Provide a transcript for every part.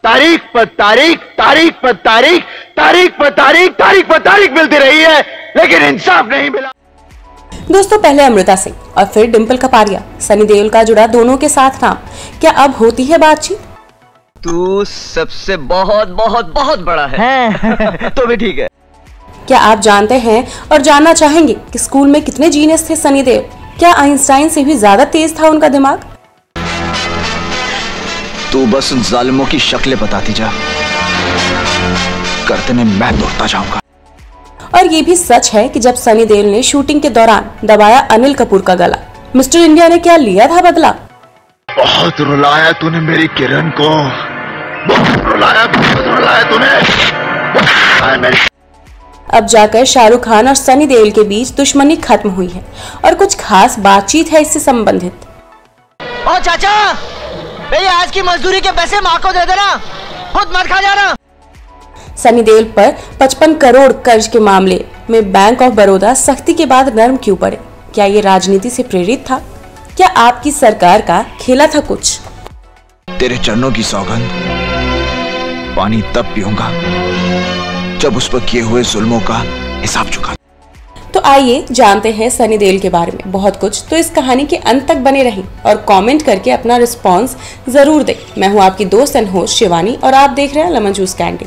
तारीख पर तारीख, तारीख पर तारीख, तारीख पर तारीख, तारीख पर तारीख मिलती रही है, लेकिन इंसाफ नहीं मिला। दोस्तों, पहले अमृता सिंह और फिर डिंपल कपाड़िया, सनी देओल का जुड़ा दोनों के साथ नाम। क्या अब होती है बातचीत? तू सबसे बहुत बहुत बहुत बड़ा है। तो भी ठीक है। क्या आप जानते हैं और जानना चाहेंगे कि स्कूल में कितने जीनियस थे सनी देओल? क्या आइंस्टाइन से भी ज्यादा तेज था उनका दिमाग? तू बस उन जालिमों की शक्लें बताती जा, करते में मैं दौड़ता जाऊंगा। और ये भी सच है कि जब सनी देओल ने शूटिंग के दौरान दबाया अनिल कपूर का गला, मिस्टर इंडिया ने क्या लिया था बदला? बहुत रुलाया तूने मेरी किरण को, बहुत रुलाया तूने। अब जाकर शाहरुख खान और सनी देओल के बीच दुश्मनी खत्म हुई है और कुछ खास बातचीत है इससे संबंधित। ओ चाचा, मेरी आज की मजदूरी के पैसे माँ को दे देना, खुद मत खा जाना। सनी देओल पर 55 करोड़ कर्ज के मामले में बैंक ऑफ बड़ौदा सख्ती के बाद नरम क्यों पड़े? क्या ये राजनीति से प्रेरित था? क्या आपकी सरकार का खेला था कुछ? तेरे चरणों की सौगंध, पानी तब पीऊंगा जब उस पर किए हुए जुल्मों का हिसाब चुका। तो आइए जानते हैं सनी देओल के बारे में बहुत कुछ। तो इस कहानी के अंत तक बने रहें और कमेंट करके अपना रिस्पांस जरूर दें। मैं हूं आपकी दोस्त एंड होस्ट शिवानी और आप देख रहे हैं लेमन जूस कैंडी।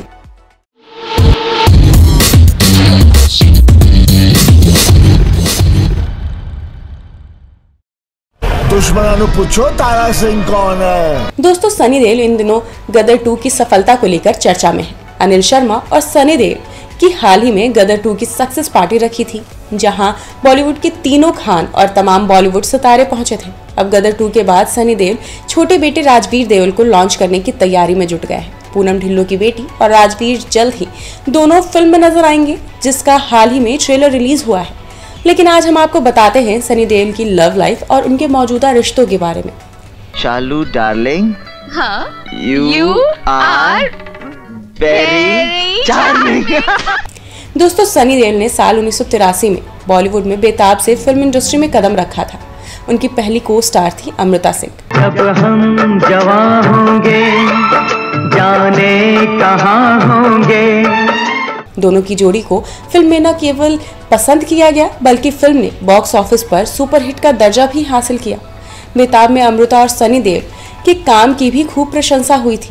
दुश्मनों पूछो तारा सिंह कौन है। दोस्तों, सनी देओल इन दिनों गदर 2 की सफलता को लेकर चर्चा में है। अनिल शर्मा और सनी देओल की हाल ही में गदर 2 की सक्सेस पार्टी रखी थी, जहां बॉलीवुड के तीनों खान और तमाम बॉलीवुड सितारे पहुंचे थे। अब गदर 2 के बाद सनी देओल छोटे बेटे राजवीर देओल को लॉन्च करने की तैयारी में जुट गए हैं। पूनम ढिल्लों की बेटी और राजवीर जल्द ही दोनों फिल्म में नजर आएंगे, जिसका हाल ही में ट्रेलर रिलीज हुआ है। लेकिन आज हम आपको बताते हैं सनी देओल की लव लाइफ और उनके मौजूदा रिश्तों के बारे में। शालू डार्लिंग, हाँ, यू आर वेरी चार्मिंग। दोस्तों, सनी देओल ने साल 1983 में बॉलीवुड में बेताब से फिल्म इंडस्ट्री में कदम रखा था। उनकी पहली को स्टार थी अमृता सिंह। जब हम जवां होंगे, जाने कहां होंगे। दोनों की जोड़ी को फिल्म में न केवल पसंद किया गया, बल्कि फिल्म ने बॉक्स ऑफिस पर सुपरहिट का दर्जा भी हासिल किया। बेताब में अमृता और सनी देओल के काम की भी खूब प्रशंसा हुई थी।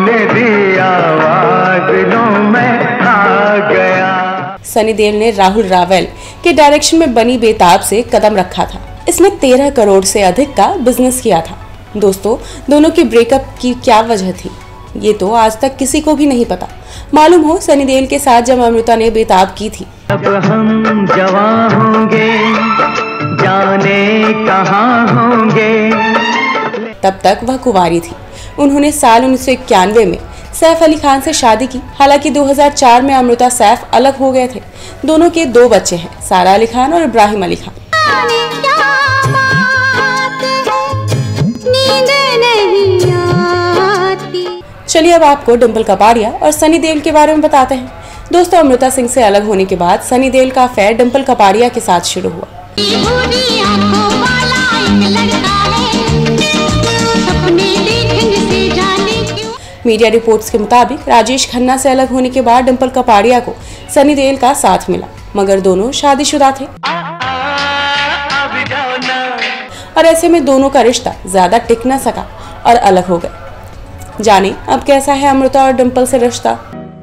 सनी देओल ने राहुल रावल के डायरेक्शन में बनी बेताब से कदम रखा था। इसने 13 करोड़ से अधिक का बिजनेस किया था। दोस्तों, दोनों की ब्रेकअप की क्या वजह थी, ये तो आज तक किसी को भी नहीं पता। मालूम हो, सनी देओल के साथ जब अमृता ने बेताब की थी, जब हम जवां होंगे, जाने कहां होंगे, तब तक वह कुंवारी थी। उन्होंने साल 1991 में सैफ अली खान से शादी की। हालांकि 2004 में अमृता सैफ अलग हो गए थे। दोनों के 2 बच्चे हैं, सारा अली खान और इब्राहिम अली खान। चलिए अब आपको डिंपल कपाड़िया और सनी देओल के बारे में बताते हैं। दोस्तों, अमृता सिंह से अलग होने के बाद सनी देओल का अफेयर डिंपल कपाड़िया के साथ शुरू हुआ। मीडिया रिपोर्ट्स के मुताबिक राजेश खन्ना से अलग होने के बाद डिंपल कपाड़िया को सनी देओल का साथ मिला, मगर दोनों शादीशुदा थे और ऐसे में दोनों का रिश्ता ज्यादा टिक न सका और अलग हो गए। जाने अब कैसा है अमृता और डिंपल से रिश्ता।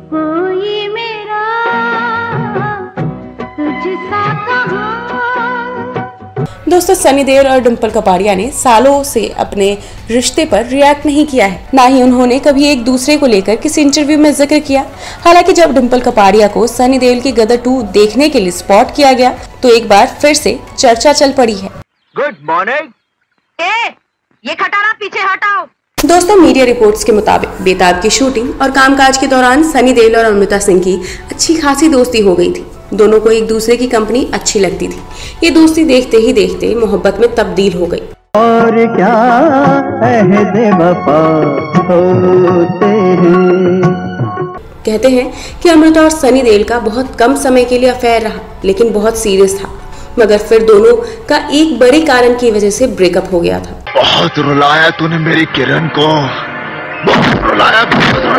दोस्तों, सनी देओल और डिंपल कपाड़िया ने सालों से अपने रिश्ते पर रिएक्ट नहीं किया है, ना ही उन्होंने कभी एक दूसरे को लेकर किसी इंटरव्यू में जिक्र किया। हालांकि जब डिंपल कपाड़िया को सनी देओल की गदर 2 देखने के लिए स्पॉट किया गया, तो एक बार फिर से चर्चा चल पड़ी है। Good morning. ये खटारा पीछे हटाओ। दोस्तों, मीडिया रिपोर्ट्स के मुताबिक बेताब की शूटिंग और कामकाज के दौरान सनी देओल और अमृता सिंह की अच्छी खासी दोस्ती हो गई थी। दोनों को एक दूसरे की कंपनी अच्छी लगती थी। ये दोस्ती देखते ही देखते मोहब्बत में तब्दील हो गई। और क्या अहद वफा होते हैं। कहते हैं कि अमृता और सनी देओल का बहुत कम समय के लिए अफेयर रहा, लेकिन बहुत सीरियस था। मगर फिर दोनों का एक बड़े कारण की वजह से ब्रेकअप हो गया था। बहुत रुलाया तूने मेरी किरण को, बहुत रुलाया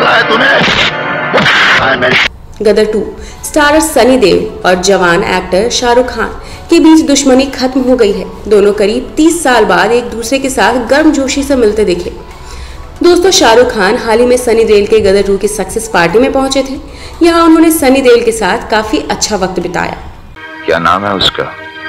गदर 2 स्टारर सनी देओल और जवान एक्टर शाहरुख खान के बीच दुश्मनी खत्म हो गई है। दोनों करीब 30 साल बाद एक दूसरे के साथ गर्मजोशी से मिलते दिखे। दोस्तों, शाहरुख खान हाल ही में सनी देओल के गदर 2 की सक्सेस पार्टी में पहुंचे थे। यहाँ उन्होंने सनी देओल के साथ काफी अच्छा वक्त बिताया। क्या नाम है उसका?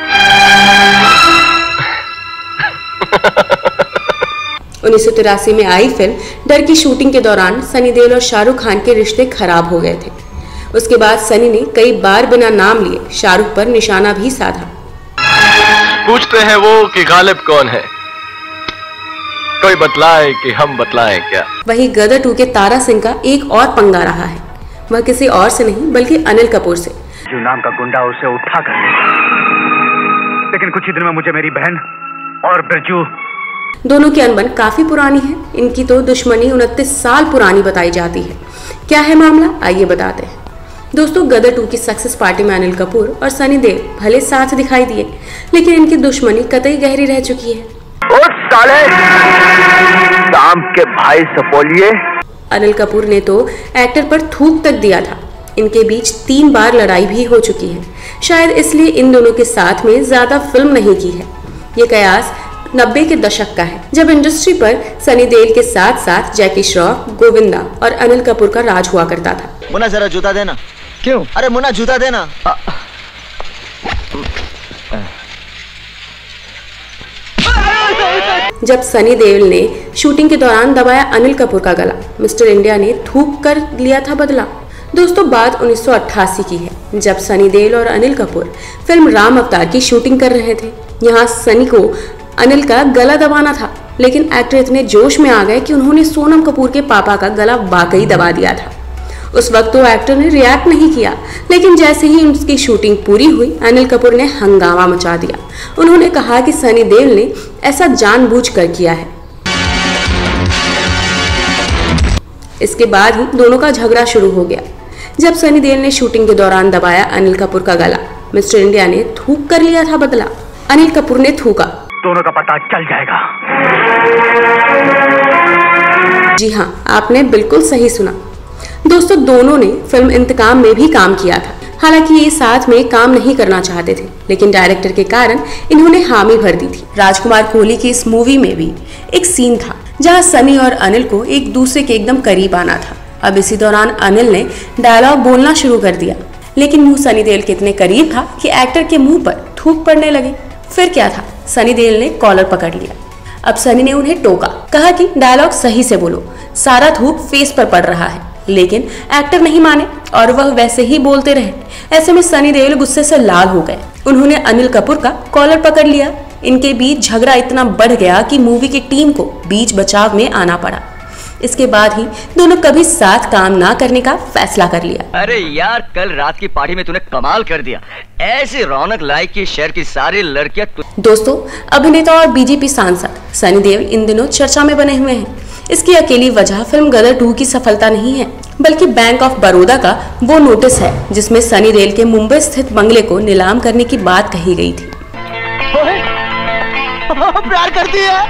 1983 में आई फिल्म डर की शूटिंग के दौरान सनी देओल और शाहरुख खान के रिश्ते खराब हो गए थे। उसके बाद सनी ने कई बार बिना नाम लिए शाहरुख पर निशाना भी साधा। पूछते हैं वो कि गालिब कौन है, कोई बतलाए कि हम बतलाएं क्या। वही गदर 2 के तारा सिंह का एक और पंगा रहा है। वह किसी और से नहीं बल्कि अनिल कपूर से। जो नाम का गुंडा उसे उठा कर ले, लेकिन कुछ ही दिन में मुझे मेरी बहन और बिरजू। दोनों की अनबन काफी पुरानी है। इनकी तो दुश्मनी 29 साल पुरानी बताई जाती है। क्या है मामला, आइए बताते हैं। दोस्तों, गदर 2 की सक्सेस पार्टी में अनिल कपूर और सनी देओल भले साथ दिखाई दिए, लेकिन इनकी दुश्मनी कतई गहरी रह चुकी है। उस साले शाम के भाई से बोलिए। अनिल कपूर ने तो एक्टर पर थूक तक दिया था। इनके बीच 3 बार लड़ाई भी हो चुकी है। शायद इसलिए इन दोनों के साथ में ज्यादा फिल्म नहीं की है। ये कयास 90 के दशक का है, जब इंडस्ट्री पर सनी देओल के साथ साथ जैकी श्रॉफ, गोविंदा और अनिल कपूर का राज हुआ करता था। मुन्ना जरा जूता देना। क्यों? अरे मुन्ना जूता देना। जब सनी देओल ने शूटिंग के दौरान दबाया अनिल कपूर का गला, मिस्टर इंडिया ने थूक कर लिया था बदला। दोस्तों, बात 1988 की है, जब सनी देओल और अनिल कपूर फिल्म राम अवतार की शूटिंग कर रहे थे। यहाँ सनी को अनिल का गला दबाना था, लेकिन एक्टर इतने जोश में आ गए कि उन्होंने सोनम कपूर के पापा का गला वाकई दबा दिया था। उस वक्त तो एक्टर ने रिएक्ट नहीं किया, लेकिन जैसे ही उसकी शूटिंग पूरी हुई, अनिल कपूर ने हंगामा मचा दिया। उन्होंने कहा कि सनी देओल ने ऐसा जानबूझकर किया है। इसके बाद ही दोनों का झगड़ा शुरू हो गया। जब सनी देओल ने शूटिंग के दौरान दबाया अनिल कपूर का गला, मिस्टर इंडिया ने थूक कर लिया था बदला। अनिल कपूर ने थूका। दोनों का पता चल जाएगा। जी हाँ, आपने बिल्कुल सही सुना। दोस्तों, दोनों ने फिल्म इंतकाम में भी काम किया था। हालांकि ये साथ में काम नहीं करना चाहते थे, लेकिन डायरेक्टर के कारण इन्होंने हामी भर दी थी। राजकुमार कोहली की इस मूवी में भी एक सीन था जहां सनी और अनिल को एक दूसरे के एकदम करीब आना था। अब इसी दौरान अनिल ने डायलॉग बोलना शुरू कर दिया, लेकिन मुंह सनी देओल के इतने करीब था कि एक्टर के मुंह पर थूक पड़ने लगे। फिर क्या था, सनी देओल ने कॉलर पकड़ लिया। अब सनी ने उन्हें टोका, कहा कि डायलॉग सही से बोलो, सारा थूक फेस पर पड़ रहा है। लेकिन एक्टर नहीं माने और वह वैसे ही बोलते रहे। ऐसे में सनी देओल गुस्से से लाल हो गए। उन्होंने अनिल कपूर का कॉलर पकड़ लिया। इनके बीच झगड़ा इतना बढ़ गया कि मूवी की टीम को बीच बचाव में आना पड़ा। इसके बाद ही दोनों कभी साथ काम ना करने का फैसला कर लिया। अरे यार, कल रात की पार्टी में तूने कमाल कर दिया। ऐसी रौनक लाई कि शहर की सारी लड़कियां। दोस्तों, अभिनेता और बीजेपी सांसद सनी देओल इन दिनों चर्चा में बने हुए हैं। इसकी अकेली वजह फिल्म गदर 2 की सफलता नहीं है, बल्कि बैंक ऑफ बड़ौदा का वो नोटिस है जिसमें सनी देओल के मुंबई स्थित बंगले को नीलाम करने की बात कही गई थी। प्यार करती है।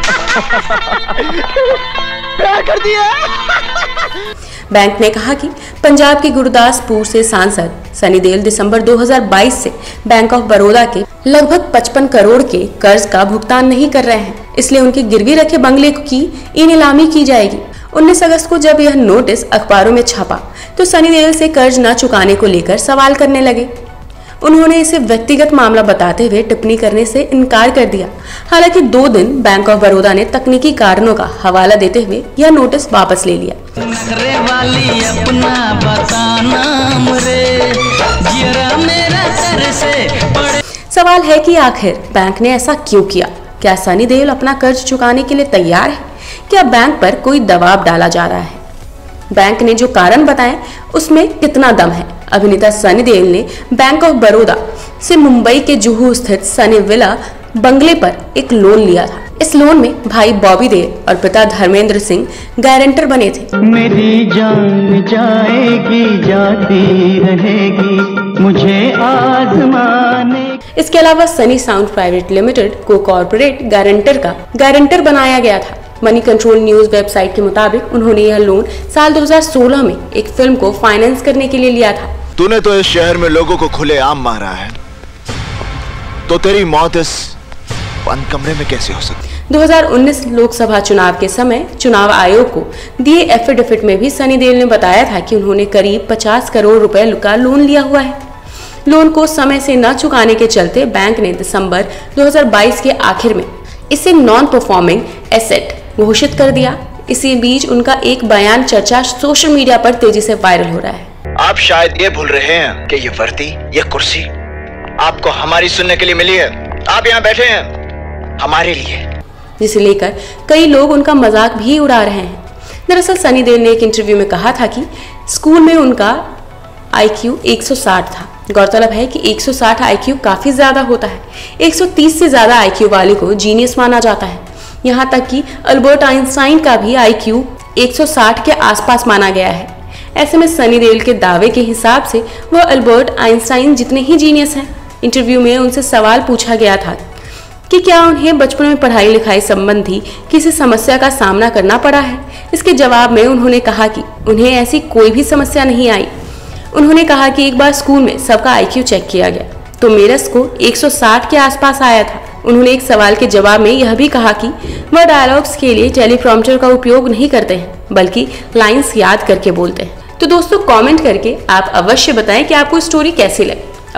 प्यार करती है। बैंक ने कहा कि पंजाब के गुरदासपुर से सांसद सनी देओल दिसंबर 2022 से बैंक ऑफ बड़ौदा के लगभग 55 करोड़ के कर्ज का भुगतान नहीं कर रहे हैं, इसलिए उनके गिरवी रखे बंगले की ई नीलामी की जाएगी। 19 अगस्त को जब यह नोटिस अखबारों में छपा तो सनी देओल से कर्ज न चुकाने को लेकर सवाल करने लगे। उन्होंने इसे व्यक्तिगत मामला बताते हुए टिप्पणी करने से इनकार कर दिया। हालांकि 2 दिन बैंक ऑफ बड़ौदा ने तकनीकी कारणों का हवाला देते हुए यह नोटिस वापस ले लिया। सवाल है कि आखिर बैंक ने ऐसा क्यों किया? क्या सनी देओल अपना कर्ज चुकाने के लिए तैयार है? क्या बैंक पर कोई दबाव डाला जा रहा है? बैंक ने जो कारण बताए उसमें कितना दम है? अभिनेता सनी देओल ने बैंक ऑफ बड़ौदा से मुंबई के जुहू स्थित सनी विला बंगले पर एक लोन लिया था। इस लोन में भाई बॉबी देओल और पिता धर्मेंद्र सिंह गारंटर बने थे। मेरी जान जाएगी जाती रहेगी मुझे आजमाने। इसके अलावा सनी साउंड प्राइवेट लिमिटेड को कॉर्पोरेट गारंटर का गारंटर बनाया गया था। मनी कंट्रोल न्यूज वेबसाइट के मुताबिक उन्होंने यह लोन साल 2016 में एक फिल्म को फाइनेंस करने के लिए लिया था। तूने तो इस शहर में लोगों को खुलेआम मारा है, तो तेरी मौत इस बंद कमरे में कैसे हो सकती? 2019 लोकसभा चुनाव के समय चुनाव आयोग को दिए एफिडेविट में भी सनी देओल ने बताया था कि उन्होंने करीब 50 करोड़ रुपए का लोन लिया हुआ है। लोन को समय से न चुकाने के चलते बैंक ने दिसंबर 2022 के आखिर में इसे नॉन परफॉर्मिंग एसेट घोषित कर दिया। इसी बीच उनका एक बयान चर्चा सोशल मीडिया पर तेजी से वायरल हो रहा है। आप शायद ये भूल रहे हैं कि ये वर्दी, ये कुर्सी आपको हमारी सुनने के लिए मिली है। आप यहाँ बैठे हैं हमारे लिए, जिसे लेकर कई लोग उनका मजाक भी उड़ा रहे हैं। दरअसल सनी देओल ने एक इंटरव्यू में कहा था कि स्कूल में उनका IQ 160 था। गौरतलब है कि 160 IQ काफी ज्यादा होता है। 130 से ज्यादा IQ वाले को जीनियस माना जाता है। यहाँ तक कि अल्बर्ट आइंस्टाइन का भी IQ 160 के आसपास माना गया है। ऐसे में सनी देओल के दावे के हिसाब से वह अल्बर्ट आइंस्टाइन जितने ही जीनियस हैं। इंटरव्यू में उनसे सवाल पूछा गया था कि क्या उन्हें बचपन में पढ़ाई लिखाई संबंधी किसी समस्या का सामना करना पड़ा है। इसके जवाब में उन्होंने कहा कि उन्हें ऐसी कोई भी समस्या नहीं आई। उन्होंने कहा कि एक बार स्कूल में सबका IQ चेक किया गया तो मेरा स्कोर 160 के आसपास आया था। उन्होंने एक सवाल के जवाब में यह भी कहा कि वह डायलॉग्स के लिए टेलीप्रॉम्प्टर का उपयोग नहीं करते हैं, बल्कि लाइंस याद करके बोलते हैं। तो दोस्तों, कमेंट करके आप अवश्य बताएं कि आपको स्टोरी कैसी लगी।